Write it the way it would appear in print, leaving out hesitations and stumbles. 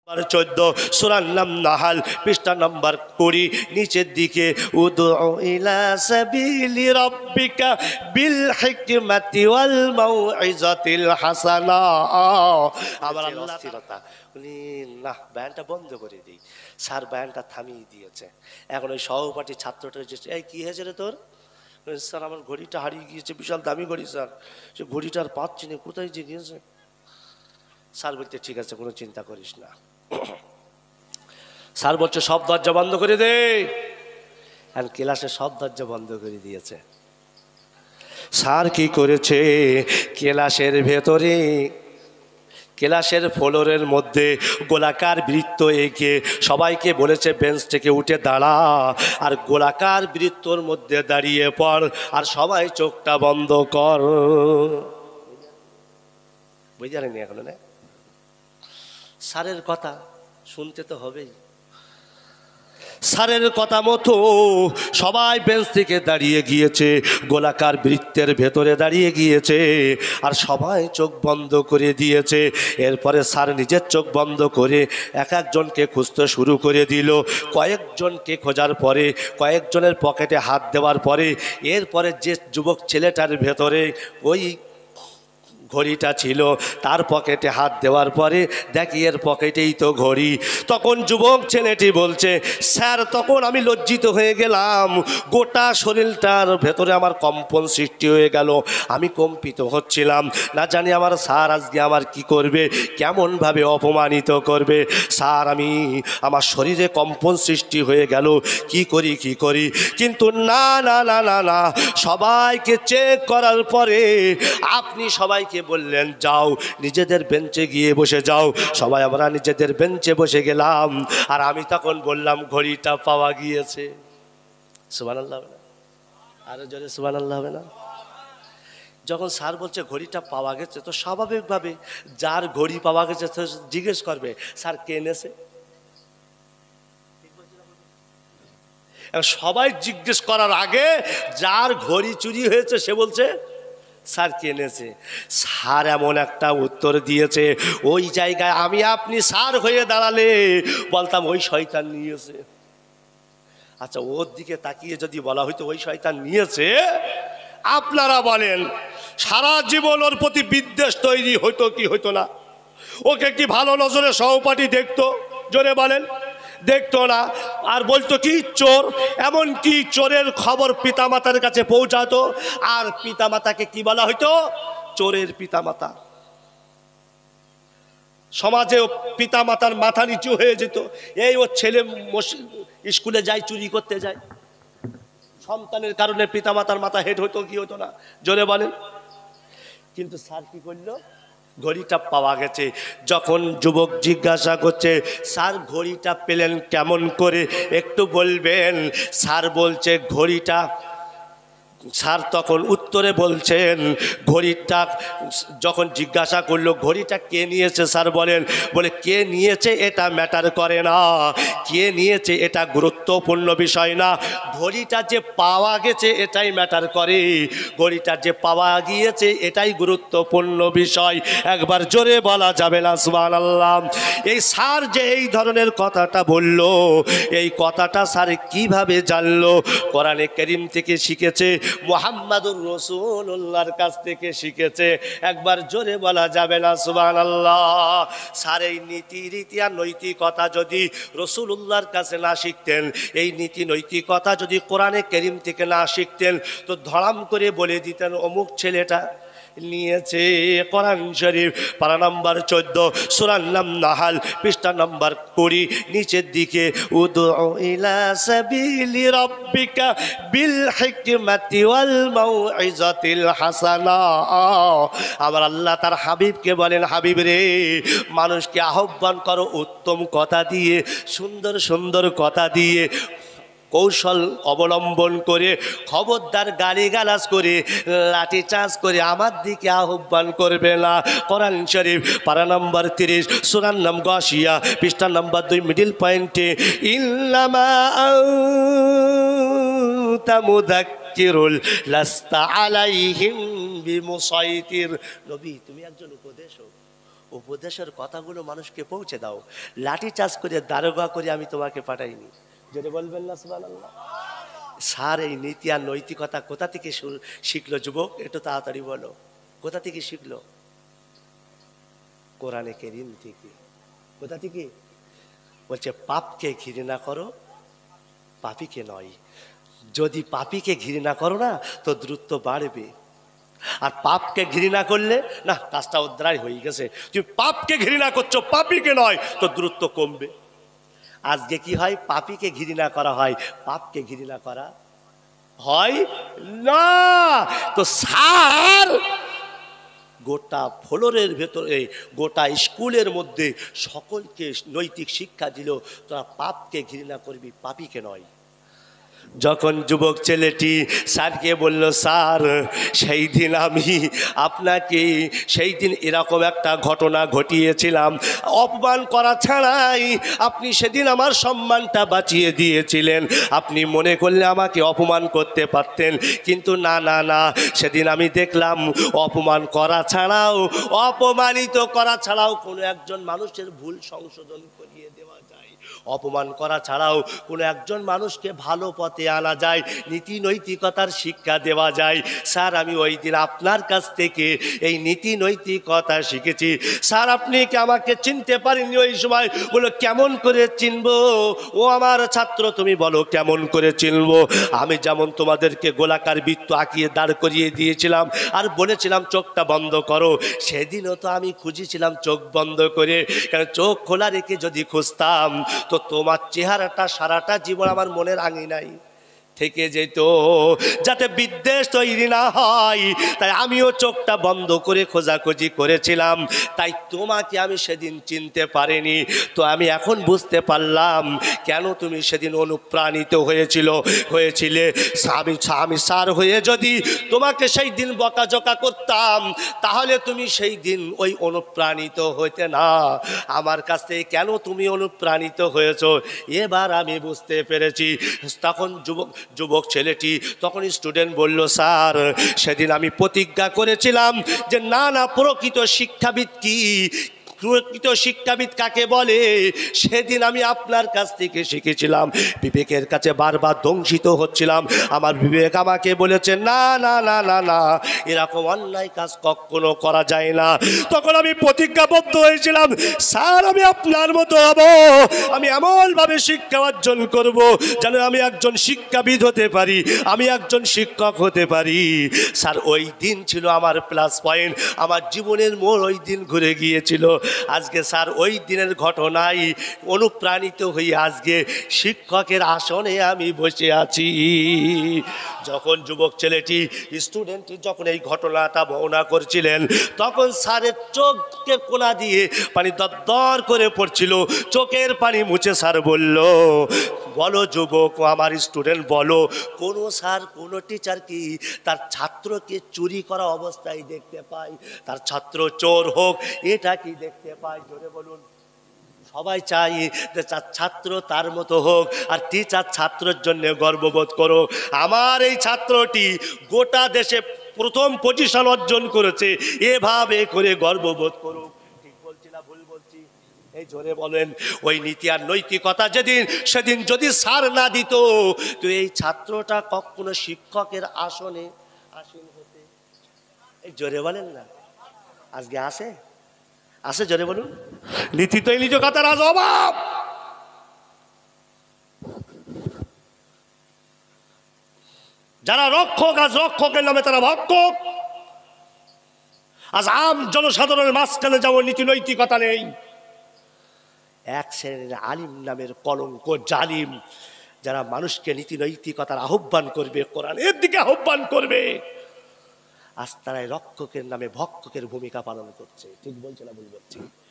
14 সূরার নাম নাহাল পৃষ্ঠা নম্বর 20 নিচের দিকে উদউ ইলা সাবিলি রাব্বিকা বিল হিকমাতি ওয়াল মাউইজাতিল হাসানা। আমার আল্লাহ উনি না ব্যান্ডটা বন্ধ করে দিই। স্যার ব্যান্ডটা থামিয়ে দিয়েছে। এখন ওই সহপাঠী ছাত্রটা যে এই কি হয়েছে রে তোর? স্যার আমার ঘড়িটা হারিয়ে গিয়েছে, বিশাল দামি ঘড়ি স্যার, সে ঘড়িটা আর পাচ্ছি না, কোথায় যে গিয়েছে। স্যার বলতে ঠিক আছে, কোনো চিন্তা করিস না। স্যার বলছে সব দরজা বন্ধ করে দে। আর ক্লাসে সব দরজা বন্ধ করে দিয়েছে। স্যার কি করেছে, ক্লাসের ভেতরে ক্লাসের ফ্লোরের মধ্যে গোলাকার বৃত্ত এঁকে সবাইকে বলেছে বেঞ্চ থেকে উঠে দাঁড়া, আর গোলাকার বৃত্তর মধ্যে দাঁড়িয়ে পড়, আর সবাই চোখটা বন্ধ কর। বুঝলেন এখন না? স্যারের কথা শুনতে তো হবেই। স্যারের কথা মতো সবাই বেঞ্চ থেকে দাঁড়িয়ে গিয়েছে, গোলাকার বৃত্তের ভেতরে দাঁড়িয়ে গিয়েছে, আর সবাই চোখ বন্ধ করে দিয়েছে। এরপরে স্যার নিজের চোখ বন্ধ করে এক একজনকে খুঁজতে শুরু করে দিল। কয়েকজনকে খোঁজার পরে, কয়েকজনের পকেটে হাত দেওয়ার পরে, এরপরে যে যুবক ছেলেটার ভেতরে ওই ঘড়িটা ছিল, তার পকেটে হাত দেওয়ার পরে দেখি এর পকেটেই তো ঘড়ি। তখন যুবক ছেলেটি বলছে, স্যার তখন আমি লজ্জিত হয়ে গেলাম, গোটা শরীরটার ভেতরে আমার কম্পন সৃষ্টি হয়ে গেল, আমি কম্পিত হচ্ছিলাম, না জানি আমার স্যার আজকে আমার কি করবে, কেমনভাবে অপমানিত করবে। স্যার আমার শরীরে কম্পন সৃষ্টি হয়ে গেল, কি করি। কিন্তু না না না না না, সবাইকে চেক করার পরে আপনি সবাইকে বললেন যাও নিজেদের বেঞ্চে গিয়ে বসে যাও। সবাই আমরা নিজেদের বেঞ্চে বসে গেলাম, আর আমি তখন বললাম ঘড়িটা পাওয়া গিয়েছে। সুবহানাল্লাহ হবে না? আরো জোরে সুবহানাল্লাহ হবে না? যখন স্যার বলছে ঘড়িটা পাওয়া গেছে, তো স্বাভাবিকভাবে যার ঘড়ি পাওয়া গেছে তো জিজ্ঞেস করবে স্যার কে এনেছে। সবাই জিজ্ঞেস করার আগে যার ঘড়ি চুরি হয়েছে সে বলছে স্যার কে এনেছে। স্যার এমন একটা উত্তর দিয়েছে, ওই জায়গায় আমি আপনি স্যার হয়ে দাঁড়ালে বলতাম ওই শয়তান নিয়েছে। আচ্ছা, ওর দিকে তাকিয়ে যদি বলা হয়তো ওই শয়তান নিয়েছে, আপনারা বলেন সারা জীবন ওর প্রতি বিদ্বেষ তৈরি হইতো কি হইতো না? ওকে কি ভালো নজরে সহপাঠী দেখতো? জোরে বলেন। দেখতো না, আর বলতো কি চোর। এমন কি চোরের খবর পিতামাতার কাছে পৌঁছাতো, আর পিতামাতাকে কি বলা হইতো? চোরের পিতামাতা। সমাজে পিতামাতার মাথা নিচু হয়ে যেত। এই ওর ছেলে স্কুলে যায়, চুরি করতে যায়, সন্তানের কারণে পিতামাতার মাথা হেড হইতো কি হতো না? জোরে বলেন। কিন্তু স্যার কি করলো? ঘড়িটা পাওয়া গেছে। যখন যুবক জিজ্ঞাসা করছে স্যার ঘড়িটা পেলেন কেমন করে, একটু বলবেন? স্যার বলছে ঘড়িটা, স্যার তখন উত্তরে বলছেন ঘড়িটা, যখন জিজ্ঞাসা করলো ঘড়িটা কে নিয়েছে, স্যার বলে কে নিয়েছে এটা ম্যাটার করে না, কে নিয়েছে এটা গুরুত্বপূর্ণ বিষয় না, ঘড়িটা যে পাওয়া গেছে এটাই ম্যাটার করে, ঘড়িটা যে পাওয়া গিয়েছে এটাই গুরুত্বপূর্ণ বিষয়। একবার জোরে বলা যাবে না সুবহানাল্লাহ? এই স্যার যে এই ধরনের কথাটা বলল, এই কথাটা স্যার কিভাবে জানলো? কোরআনে কারীম থেকে শিখেছে, মুহাম্মাদুর রাসূলুল্লাহর কাছ থেকে শিখেছে। একবার জোরে বলা যাবে না সুবহানাল্লাহ? স্যার এই নীতি রীতি আর নৈতিকতা যদি রাসূলুল্লাহর কাছে না শিখতেন, এই নীতি নৈতিকতা যদি কোরআনে কারীম থেকে না শিখতেন, তো ধড়াম করে বলে দিতেন অমুক ছেলেটা নিয়েছে। কোরআন শরীফ পারা নম্বর 14 সূরার নাম নাহাল পৃষ্ঠা নম্বর 20 নিচের দিকে উদউ ইলা সাবিলি রাব্বিকা বিল হিকমাতি ওয়াল মাউইজাতিল হাসানা। আমার আল্লাহ তার হাবিবকে বলেন, হাবিব রে, মানুষকে আহ্বান করো উত্তম কথা দিয়ে, সুন্দর সুন্দর কথা দিয়ে, কৌশল অবলম্বন করে, খবরদার গালিগালাজ করে, লাঠিচার্জ করে আমার দিকে আহ্বান করবে না। কোরআন শরীফ পারা নম্বর 30 সূরার নাম গাশিয়া পৃষ্ঠা নম্বর 2 মিডল পয়েন্টে ইন্নামা আনতা মুযাক্কিরুল লাস্তা আলাইহিম বিমুসাইতির। নবী তুমি একজন উপদেশক, উপদেশের কথাগুলো মানুষকে পৌঁছে দাও। লাঠি চার্জ করে দারোগা করে আমি তোমাকে পাঠাইনি। যেটা বলবেন না সুবহানাল্লাহ। স্যার এই নীতি আর নৈতিকতা কোথা থেকে শিখলো যুবক? একটু তাড়াতাড়ি বলো, কোথা থেকে শিখলো? কোরআনে কারীম থেকে। কোথা থেকে? বলছে পাপকে ঘৃণা করো, পাপীকে নয়। যদি পাপীকে ঘৃণা করো না তো দ্রুত বাড়বে, আর পাপকে ঘৃণা করলে না কাজটা উদ্ধার হয়ে গেছে। তুমি পাপকে ঘৃণা করছো, পাপীকে নয়, তো দ্রুত কমবে। আজকে কি হয়? পাপীকে ঘৃণা করা হয়, পাপকে ঘৃণা করা হয় না। তো স্যার গোটা ফ্লোরের ভেতরে, গোটা স্কুলের মধ্যে সকলকে নৈতিক শিক্ষা দিল, তোরা পাপকে ঘৃণা করবি, পাপীকে নয়। যখন যুবক ছেলেটি স্যারকে বলল, স্যার সেই দিন আমি আপনাকে সেই দিন এরকম একটা ঘটনা ঘটিয়েছিলাম, অপমান করা ছাড়াই আপনি সেদিন আমার সম্মানটা বাঁচিয়ে দিয়েছিলেন। আপনি মনে করলে আমাকে অপমান করতে পারতেন, কিন্তু না না না, সেদিন আমি দেখলাম অপমান করা ছাড়াও, অপমানিত করা ছাড়াও কোনো একজন মানুষের ভুল সংশোধন করিয়ে দেওয়া যায়। অপমান করা ছাড়াও কোনো একজন মানুষকে ভালো পথে আনা যায়, নীতি নৈতিকতার শিক্ষা দেওয়া যায়। স্যার আমি ওই দিন আপনার কাছ থেকে এই নীতি নৈতিকতা শিখেছি। স্যার আপনি কি আমাকে চিনতে পারেননি ওই সময়? বলো কেমন করে চিনবো? ও আমার ছাত্র তুমি বলো কেমন করে চিনবো? আমি যেমন তোমাদেরকে গোলাকার বৃত্ত আঁকিয়ে দাঁড় করিয়ে দিয়েছিলাম আর বলেছিলাম চোখটা বন্ধ করো, সেদিনও তো আমি খুঁজেছিলাম চোখ বন্ধ করে, কারণ চোখ খোলা রেখে যদি খুঁজতাম তো তোমার চেহারাটা সারাটা জীবন আমার মনের আঙিনায় থেকে যেত, যাতে বিদ্বেষ তৈরি না হয়। তাই আমিও চোখটা বন্ধ করে খোঁজাখুঁজি করেছিলাম, তাই তোমাকে আমি সেদিন চিনতে পারিনি। তো আমি এখন বুঝতে পারলাম কেন তুমি সেদিন অনুপ্রাণিত হয়েছিলে। আমি স্যার হয়ে যদি তোমাকে সেই দিন বকাঝকা করতাম তাহলে তুমি সেই দিন ওই অনুপ্রাণিত হইতে না। আমার কাছ থেকে কেন তুমি অনুপ্রাণিত হয়েছো এবার আমি বুঝতে পেরেছি। তখন যুবক ছেলেটি, তখন স্টুডেন্ট বলল, স্যার সেদিন আমি প্রতিজ্ঞা করেছিলাম যে না না, প্রকৃত শিক্ষাবিদ কি, প্রকৃত শিক্ষাবিদ কাকে বলে, সেদিন আমি আপনার কাছ থেকে শিখেছিলাম। বিবেকের কাছে বারবার দংশিত হচ্ছিলাম, আমার বিবেক আমাকে বলেছে না না না না না, এরকম অন্যায় কাজ কখনো করা যায় না। তখন আমি প্রতিজ্ঞাবদ্ধ হয়েছিলাম, স্যার আমি আপনার মতো হব, আমি এমনভাবে শিক্ষা অর্জন করব যেন আমি একজন শিক্ষাবিদ হতে পারি, আমি একজন শিক্ষক হতে পারি। স্যার ওই দিন ছিল আমার প্লাস পয়েন্ট, আমার জীবনের মোড় ওই দিন ঘুরে গিয়েছিল। আজকে স্যার ওই দিনের ঘটনায় অনুপ্রাণিত হয়ে আজকে শিক্ষকের আসনে আমি বসে আছি। যখন যুবক ছেলেটি স্টুডেন্টটি যখন এই ঘটনাটা বর্ণনা করছিলেন তখন স্যারের চোখকে কোনা দিয়ে পানি দরদর করে পড়ছিল, চোখের পানি মুছে স্যার বলল, বলো যুবক, আমার স্টুডেন্ট বলো, কোনো স্যার কোনো টিচার কি তার ছাত্রকে চুরি করা অবস্থায় দেখতে পায়? তার ছাত্র চোর হোক এটা কি দেখতে পায়? জোরে বলুন। সবাই চাই যে ছাত্র তার মতো হোক, আর টিচার ছাত্রের জন্য গর্ববোধ করো। আমার এই ছাত্রটি গোটা দেশে প্রথম পজিশন অর্জন করেছে, এভাবে করে গর্ববোধ করুক। ঠিক বলছি না ভুল বলছি? এই জোরে বলেন। ওই নীতি আর নৈতিকতা সেদিন যদি স্যার না দিত তো এই ছাত্রটা কখনো শিক্ষকের আসনে আসীন হতে, এই জোরে বলেন না, আজকে আসে জোরে বলুন। নীতি তো নৈতিকতার আজ অভাব। যারা রক্ষক আজ রক্ষকের নামে তারা ভক্ষক। আজ আম জনসাধারণের মাঝখানে যেমন নীতি নৈতিকতা নেই, এক শ্রেণীর আলিম নামের কলঙ্ক জালিম, যারা মানুষকে নীতি নৈতিকতার আহ্বান করবে, কোরআনের দিকে আহ্বান করবে, আজ তারাই রক্ষকের নামে ভক্ষকের ভূমিকা পালন করছে। ঠিক বলছে না ভুল বলছি?